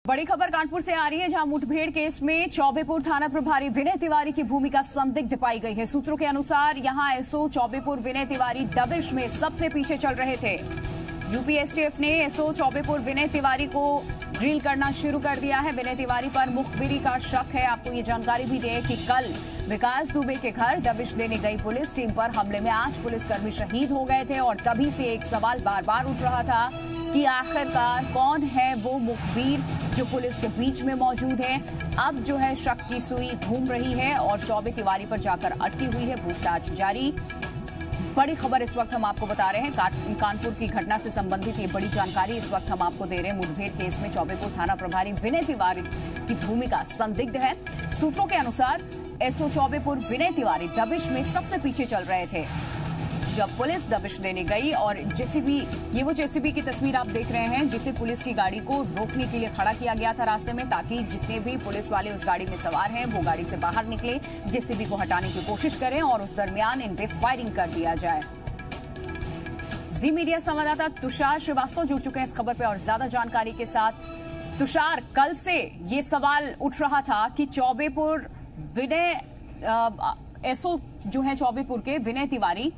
बड़ी खबर कानपुर से आ रही है, जहां मुठभेड़ केस में चौबेपुर थाना प्रभारी विनय तिवारी की भूमिका संदिग्ध पाई गई है। सूत्रों के अनुसार यहां एसओ चौबेपुर विनय तिवारी दबिश में सबसे पीछे चल रहे थे। यूपी एसटीएफ ने एसओ चौबेपुर विनय तिवारी को ड्रिल करना शुरू कर दिया है। विनय तिवारी पर मुखबिरी का शक है। आपको ये जानकारी भी दें कि कल विकास दुबे के घर दबिश देने गई पुलिस टीम पर हमले में 8 पुलिसकर्मी शहीद हो गए थे और तभी से एक सवाल बार बार उठ रहा था कि आखिरकार कौन है वो मुखबिर जो पुलिस के बीच में मौजूद है। अब जो है शक की सुई घूम रही है और चौबे तिवारी पर जाकर अटकी हुई है। पूछताछ जारी। बड़ी खबर इस वक्त हम आपको बता रहे हैं। कानपुर की घटना से संबंधित ये बड़ी जानकारी इस वक्त हम आपको दे रहे हैं। मुठभेड़ केस में चौबेपुर थाना प्रभारी विनय तिवारी की भूमिका संदिग्ध है। सूत्रों के अनुसार एसओ चौबेपुर विनय तिवारी दबिश में सबसे पीछे चल रहे थे जब पुलिस दबिश देने गई और जेसीबी, ये वो जेसीबी की तस्वीर आप देख रहे हैं जिसे पुलिस की गाड़ी को रोकने के लिए खड़ा किया गया था रास्ते में, ताकि जितने भी पुलिस वाले उस गाड़ी में सवार हैं वो गाड़ी से बाहर निकले, जेसीबी को हटाने की कोशिश करें और उस दरमियान इन पे फायरिंग कर दिया जाए। जी मीडिया संवाददाता तुषार श्रीवास्तव जुड़ चुके हैं इस खबर पे और ज्यादा जानकारी के साथ। तुषार, कल से ये सवाल उठ रहा था कि चौबेपुर विनय एसओ जो है चौबेपुर के विनय तिवारी,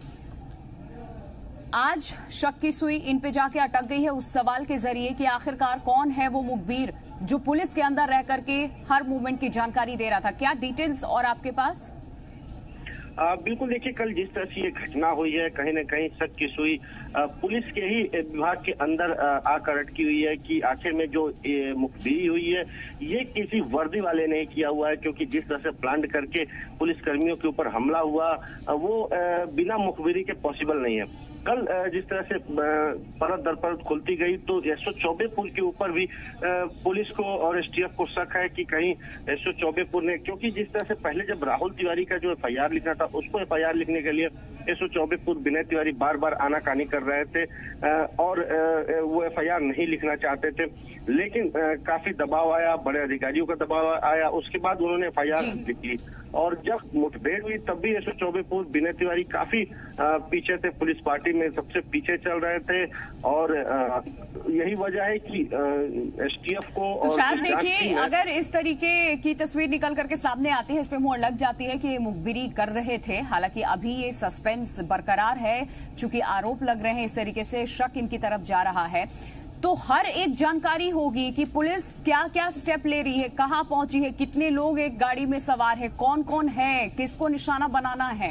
आज शक की सुई इन पे जाके अटक गई है उस सवाल के जरिए कि आखिरकार कौन है वो मुखबिर जो पुलिस के अंदर रह करके हर मूवमेंट की जानकारी दे रहा था। क्या डिटेल्स और आपके पास? बिल्कुल, देखिए कल जिस तरह से ये घटना हुई है, कहीं न कहीं शक की सुई पुलिस के ही विभाग के अंदर आकर अटकी हुई है कि आखिर में जो मुखबिरी हुई है ये किसी वर्दी वाले ने किया हुआ है, क्योंकि जिस तरह से प्लान करके पुलिस कर्मियों के ऊपर हमला हुआ वो बिना मुखबिरी के पॉसिबल नहीं है। कल जिस तरह से परत दर परत खुलती गई तो एसओ चौबेपुर के ऊपर भी पुलिस को और एसटीएफ को शक है कि कहीं एसओ चौबेपुर ने, क्योंकि जिस तरह से पहले जब राहुल तिवारी का जो एफआईआर लिखना था उसको एफआईआर लिखने के लिए एसओ चौबेपुर विनय तिवारी बार बार आनाकानी कर रहे थे और वो एफआईआर नहीं लिखना चाहते थे, लेकिन काफी दबाव आया, बड़े अधिकारियों का दबाव आया, उसके बाद उन्होंने एफआईआर लिखी और जब मुठभेड़ हुई तब भी एसओ चौबेपुर विनय तिवारी काफी पीछे थे, पुलिस पार्टी में सबसे पीछे चल रहे थे और यही वजह है कि एसटीएफ को। तो शायद देखिए, अगर इस तरीके की तस्वीर निकल करके सामने आती है, इस पे मोहर लग जाती है कि ये मुखबिरी कर रहे थे। हालांकि अभी ये सस्पेंस बरकरार है, चूंकि आरोप लग रहे हैं, इस तरीके से शक इनकी तरफ जा रहा है, तो हर एक जानकारी होगी कि पुलिस क्या क्या स्टेप ले रही है, कहां पहुंची है, कितने लोग एक गाड़ी में सवार है, कौन कौन है, किसको निशाना बनाना है।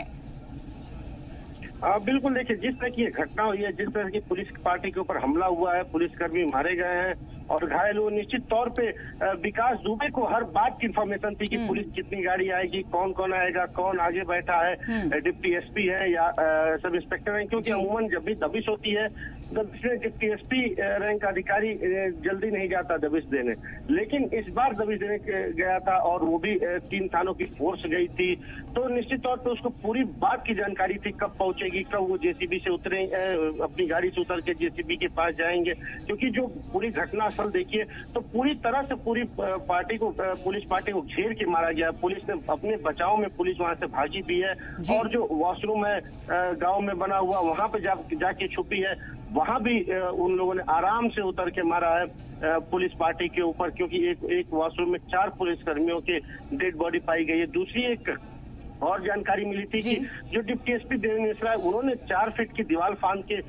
बिल्कुल, देखिए जिस तरह की ये घटना हुई है, जिस तरह की पुलिस पार्टी के ऊपर हमला हुआ है, पुलिसकर्मी मारे गए हैं और घायल हुए, निश्चित तौर पे विकास दुबे को हर बात की इंफॉर्मेशन थी कि पुलिस कितनी गाड़ी आएगी, कौन कौन आएगा, कौन आगे बैठा है, डिप्टी एसपी है या सब इंस्पेक्टर है, क्योंकि अमूमन जब भी दबिश होती है दबिश में डिप्टी एसपी रैंक अधिकारी जल्दी नहीं जाता दबिश देने, लेकिन इस बार दबिश देने गया था और वो भी 3 थानों की फोर्स गई थी, तो निश्चित तौर पर उसको पूरी बात की जानकारी थी, कब पहुंचेगी, कब वो जेसीबी से उतरे, अपनी गाड़ी से उतर के जेसीबी के पास जाएंगे, क्योंकि जो पूरी घटना देखिए तो पूरी तरह से पूरी पार्टी को, पुलिस पार्टी को घेर के मारा गया। पुलिस ने अपने बचाव में पुलिस वहां से भागी भी है और जो वॉशरूम है गांव में बना हुआ वहां पे जाके छुपी है, वहां भी उन लोगों ने आराम से उतर के मारा है पुलिस पार्टी के ऊपर, क्योंकि एक वॉशरूम में 4 पुलिसकर्मियों के डेड बॉडी पाई गई है। दूसरी एक और जानकारी मिली थी कि जो डिप्टी एसपी देवेंद्र मिश्रा है उन्होंने 4 फीट की दीवार फांद के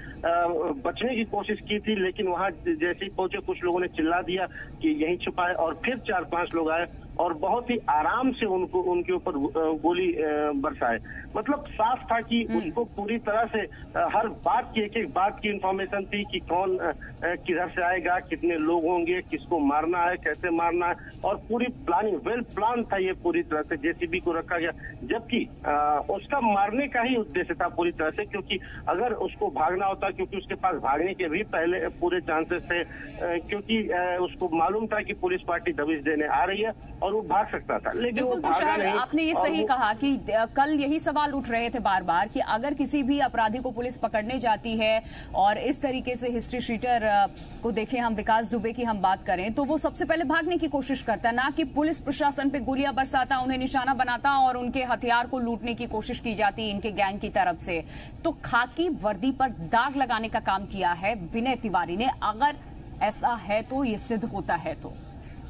बचने की कोशिश की थी, लेकिन वहां जैसे ही पहुंचे कुछ लोगों ने चिल्ला दिया कि यहीं छुपा है और फिर 4-5 लोग आए और बहुत ही आराम से उनके ऊपर गोली बरसाए। मतलब साफ था कि उसको पूरी तरह से हर बात की, एक बात की इंफॉर्मेशन थी कि कौन किधर से आएगा, कितने लोग होंगे, किसको मारना है, कैसे मारना है, और पूरी प्लानिंग, वेल प्लान था ये पूरी तरह से। जेसीबी को रखा गया, जबकि उसका मारने का ही उद्देश्य था पूरी तरह से, क्योंकि अगर उसको भागना होता, क्योंकि उसके पास भागने के भी पहले पूरे चांसेस थे, क्योंकि उसको मालूम था कि पुलिस पार्टी दबिश देने आ रही है और वो भाग सकता था, लेकिन वो भागा नहीं। आपने ये सही कहा कि कल यही सवाल उठ रहे थे बार बार कि अगर किसी भी अपराधी को पुलिस पकड़ने जाती है और इस तरीके से हिस्ट्री शीटर को देखें, हम विकास दुबे की हम बात करें, तो वो सबसे पहले भागने की कोशिश करता है, ना कि पुलिस प्रशासन पे गोलियां बरसाता, उन्हें निशाना बनाता और उनके हथियार को लूटने की कोशिश की जाती इनके गैंग की तरफ से। तो खाकी वर्दी पर दाग लगाने का काम किया है विनय तिवारी ने। अगर ऐसा है तो ये सिद्ध होता है तो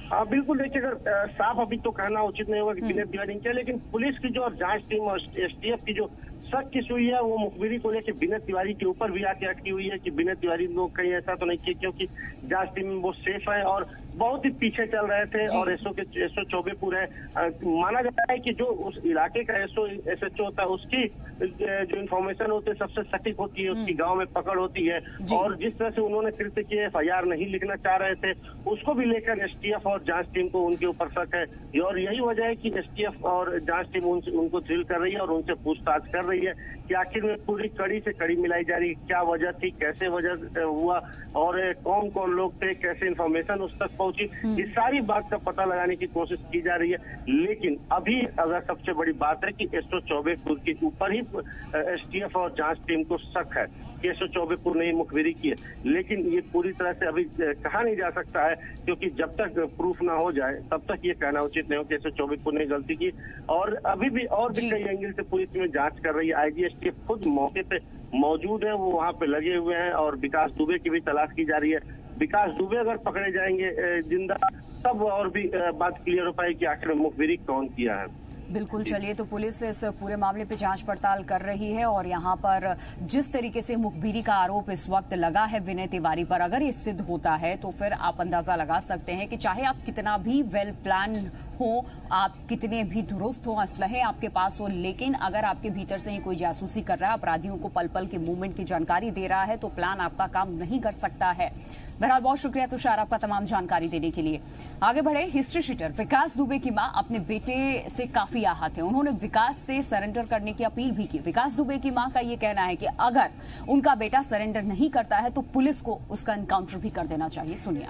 हाँ बिल्कुल, देखिए अगर साफ अभी तो कहना उचित नहीं होगा कि विनय तिवारी ने किया, लेकिन पुलिस की जो जांच टीम और एसटीएफ की जो शक की सुई है वो मुखबिरी को लेकर विनय तिवारी के ऊपर भी आके अटकी हुई है कि विनय तिवारी लोग कहीं ऐसा तो नहीं किया, क्योंकि जांच टीम में वो सेफ है और बहुत ही पीछे चल रहे थे। और एसओ चौबेपुर है, माना जाता है कि जो उस इलाके का एसएचओ होता है उसकी जो इन्फॉर्मेशन होती है सबसे सटीक होती है, उसकी गांव में पकड़ होती है। और जिस तरह से उन्होंने कृत्य किए एफआईआर नहीं लिखना चाह रहे थे, उसको भी लेकर एसटीएफ और जांच टीम को उनके ऊपर शक है। और यही वजह है कि एसटीएफ और जांच टीम उनको ड्रिल कर रही है और उनसे पूछताछ कर रही है कि आखिर में पूरी कड़ी से कड़ी मिलाई जा रही है, क्या वजह थी, कैसे वजह हुआ और कौन कौन लोग थे, कैसे इन्फॉर्मेशन उस तक पहुंची, इस सारी बात का पता लगाने की कोशिश की जा रही है। लेकिन अभी अगर सबसे बड़ी बात है कि एसओ चौबेपुर के ऊपर ही एसटीएफ और जांच टीम को शक है कि एसओ चौबेपुर ने मुखबिरी की है, लेकिन ये पूरी तरह से अभी कहा नहीं जा सकता है, क्योंकि जब तक प्रूफ ना हो जाए तब तक ये कहना उचित नहीं हो कि एसओ चौबेपुर ने गलती की। और अभी भी कई एंगल से पुलिस में जांच कर रही है। आईजी एसटीएफ खुद मौके पे मौजूद है, वो वहाँ पे लगे हुए हैं और विकास दुबे की भी तलाश की जा रही है। विकास दुबे अगर पकड़े जाएंगे जिंदा, तब और भी बात क्लियर हो पाएगी कि आखिर मुखबिरी कौन किया है। बिल्कुल, चलिए तो पुलिस इस पूरे मामले पे जांच पड़ताल कर रही है और यहाँ पर जिस तरीके से मुखबिरी का आरोप इस वक्त लगा है विनय तिवारी पर, अगर ये सिद्ध होता है तो फिर आप अंदाजा लगा सकते हैं कि चाहे आप कितना भी वेल प्लान हो, आप कितने भी दुरुस्त हो, असलहे आपके पास हो, लेकिन अगर आपके भीतर से ही कोई जासूसी कर रहा है, अपराधियों को पल पल के मूवमेंट की जानकारी दे रहा है, तो प्लान आपका काम नहीं कर सकता है। बहरहाल बहुत शुक्रिया तुषार आपका तमाम जानकारी देने के लिए। आगे बढ़े, हिस्ट्री शीटर विकास दुबे की मां अपने बेटे से काफी आहत है। उन्होंने विकास से सरेंडर करने की अपील भी की। विकास दुबे की मां का ये कहना है कि अगर उनका बेटा सरेंडर नहीं करता है तो पुलिस को उसका एनकाउंटर भी कर देना चाहिए। सुनिए।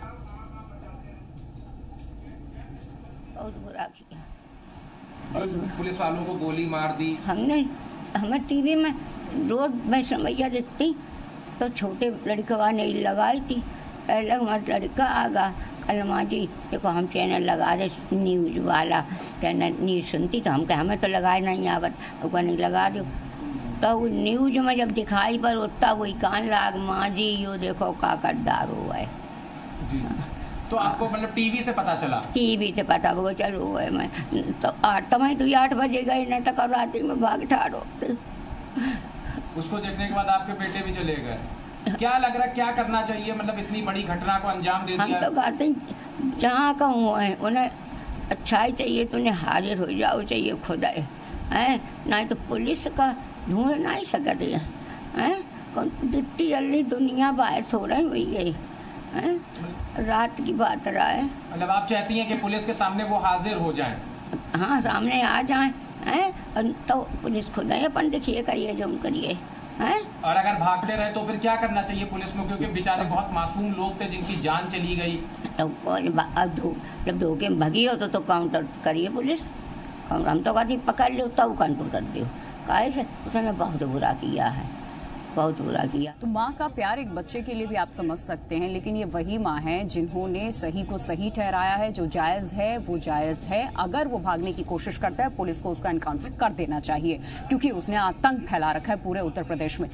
बहुत बुरा किया, पुलिस वालों को गोली मार दी। हमें टीवी में रोड में समैया दिखती तो छोटे लड़का ने लगाई थी, पहले हमारा लड़का आगा कल माँ जी देखो हम चैनल लगा रहे न्यूज वाला चैनल न्यूज सुनती, तो हम कहे हमें तो लगाए नहीं आवत, वो नहीं लगा दो। तो वो न्यूज में जब दिखाई पर उतना वही कान लाग माँ जी यो देखो का गद्दार हुआ है। तो आपको मतलब टीवी से पता चला? टीवी से पता वो चलो हुआ है। मैं तो 8 बजे गई, नहीं तो कल रात में भाग ठाड़ो। उसको देखने के बाद आपके बेटे भी चले गए। क्या लग रहा है क्या करना चाहिए, मतलब इतनी बड़ी घटना को अंजाम दे दिया? हम तो कहते हैं जहाँ का हुआ है उन्हें अच्छाई चाहिए तो उन्हें हाजिर हो जाओ चाहिए खुदा है, नहीं तो पुलिस का ढूंढ नहीं सकते हैं। जितनी जल्दी दुनिया बाहर सो रही हुई है, रात की बात रहा है। मतलब आप चाहती हैं कि पुलिस के सामने वो हाजिर हो जाएं? हाँ, सामने आ जाएं तो पुलिस खुद है अपन देखिए करिए जो हम करिए हैं। और अगर भागते रहे तो फिर क्या करना चाहिए पुलिस को, क्योंकि बेचारे बहुत मासूम लोग थे जिनकी जान चली गई। तो जब धोखे में भगी हो तो काउंटर करिए पुलिस। हम तो कहती पकड़ लो तब काउंटर कर दो, कैसे उसने बहुत बुरा किया है, बहुत बुरा किया। तो माँ का प्यार एक बच्चे के लिए भी आप समझ सकते हैं, लेकिन ये वही माँ है जिन्होंने सही को सही ठहराया है, जो जायज है वो जायज है। अगर वो भागने की कोशिश करता है पुलिस को उसका एनकाउंटर कर देना चाहिए, क्योंकि उसने आतंक फैला रखा है पूरे उत्तर प्रदेश में।